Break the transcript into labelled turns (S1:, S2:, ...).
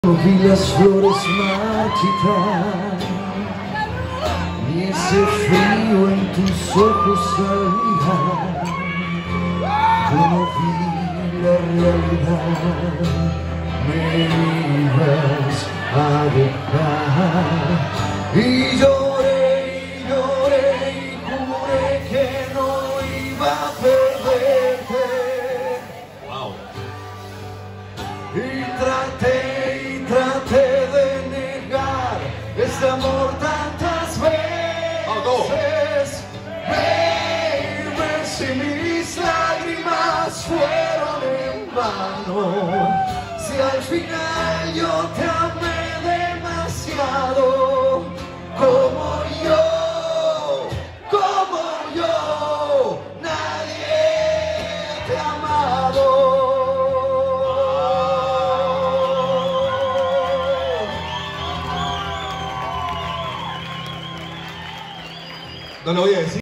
S1: Vi las flores marchitar y ese frío en tus ojos al mirar. Como vi la realidad, me ibas a dejar. Y lloré y lloré y juré que no iba a perderte.
S2: Wow.
S1: Y traté de negar este amor tantas veces. Baby, si mis lágrimas fueron en vano, si al final yo te amé demasiado, como yo, nadie te ha amado.
S2: No lo voy a decir.